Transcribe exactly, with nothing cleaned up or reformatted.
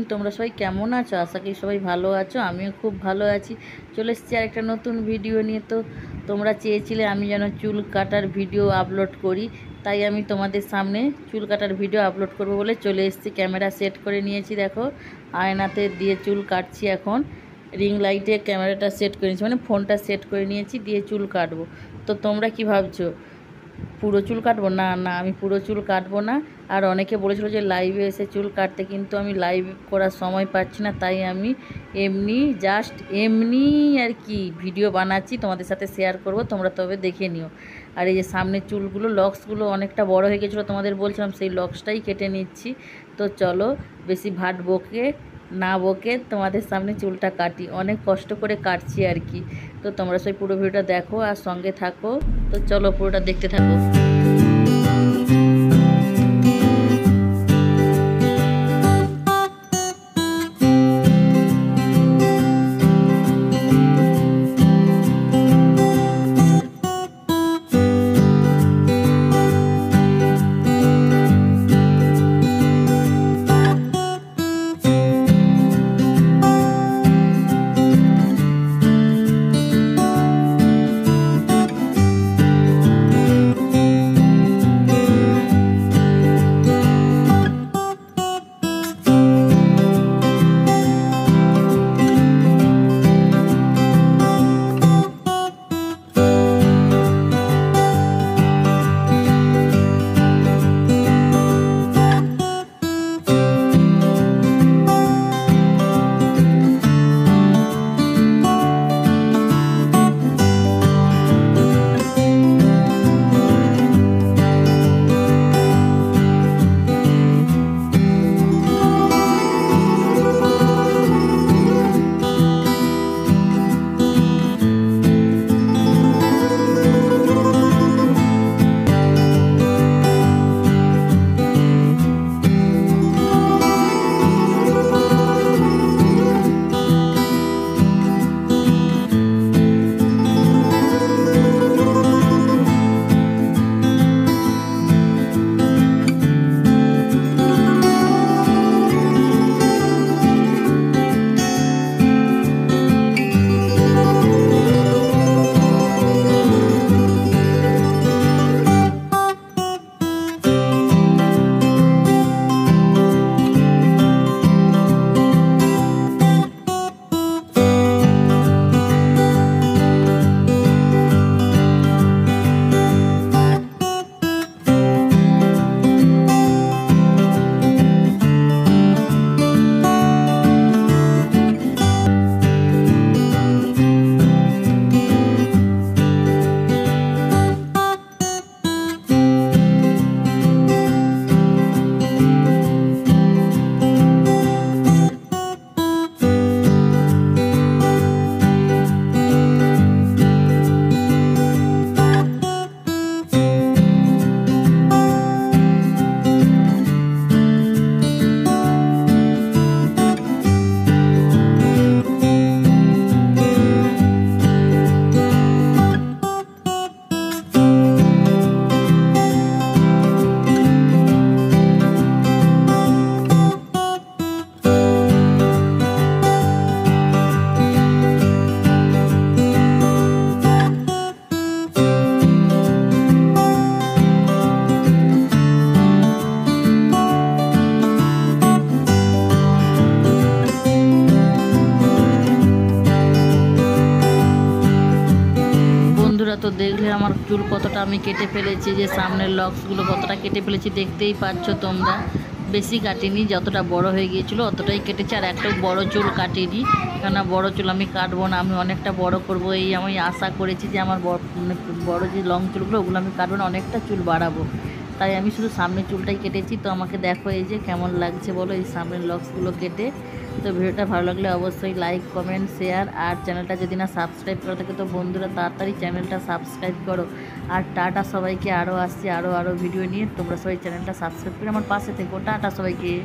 তোমরা সবাই কেমন আছো? আশা করি সবাই ভালো আছো। আমিও খুব ভালো আছি। চলে এসেছি আর একটা নতুন ভিডিও নিয়ে। তো তোমরা চেয়েছিলে আমি যেন চুল কাটার ভিডিও আপলোড করি, তাই আমি তোমাদের সামনে চুল কাটার ভিডিও আপলোড করব বলে চলে এসেছি। ক্যামেরা সেট করে নিয়েছি, দেখো আয়নাতে দিয়ে চুল কাটছি। এখন রিং লাইটে ক্যামেরাটা সেট করে নিয়েছি, মানে ফোনটা সেট করে নিয়েছি, দিয়ে চুল কাটবো। তো তোমরা কি ভাবছো, পুরো চুল কাটবো? না না, আমি পুরো চুল কাটবো না। আর অনেকে বলেছিল যে লাইভে এসে চুল কাটতে, কিন্তু আমি লাইভ করার সময় পাচ্ছি না, তাই আমি এমনি জাস্ট এমনি আর কি ভিডিও বানাচ্ছি, তোমাদের সাথে শেয়ার করব, তোমরা তবে দেখে নিও। আর এই যে সামনের চুলগুলো, লক্সগুলো অনেকটা বড় হয়ে গেছিলো, তোমাদের বলছিলাম, সেই লক্সটাই কেটে নিচ্ছি। তো চলো বেশি ভাট বকে না বকে তোমাদের সামনে চুলটা কাটি, অনেক কষ্ট করে কাটছি আর কি। তো তোমরা সেই পুরো ভিডিওটা দেখো আর সঙ্গে থাকো। তো চলো পুরোটা দেখতে থাকো। তো দেখলে আমার চুল কতটা আমি কেটে ফেলেছি, যে সামনের লক্সগুলো কতটা কেটে ফেলেছি দেখতেই পাচ্ছ তোমরা। বেশি কাটিনি, যতটা বড় হয়ে গিয়েছিলো অতটাই কেটেছি, আর একটা বড় চুল কাটিনি, কেননা বড় চুল আমি কাটবো না, আমি অনেকটা বড় করব। এই আমি আশা করেছি যে আমার বড় যে লং চুলগুলো ওগুলো আমি কাটবো না, অনেকটা চুল বাড়াবো, তাই আমি শুধু সামনের চুলটাই কেটেছি। তো আমাকে দেখো এই যে কেমন লাগছে বলো এই সামনের লক্সগুলো কেটে। তো ভিডিওটা ভালো লাগলে অবশ্যই লাইক কমেন্ট শেয়ার, আর চ্যানেলটা যদি না সাবস্ক্রাইব করে থাকে তো বন্ধুরা তাড়াতাড়ি চ্যানেলটা সাবস্ক্রাইব করো। আর টাটা সবাইকে, আরও আসছি আরও আরও ভিডিও নিয়ে, তোমরা সবাই চ্যানেলটা সাবস্ক্রাইব করে আমার পাশে থেকো। টাটা সবাইকে।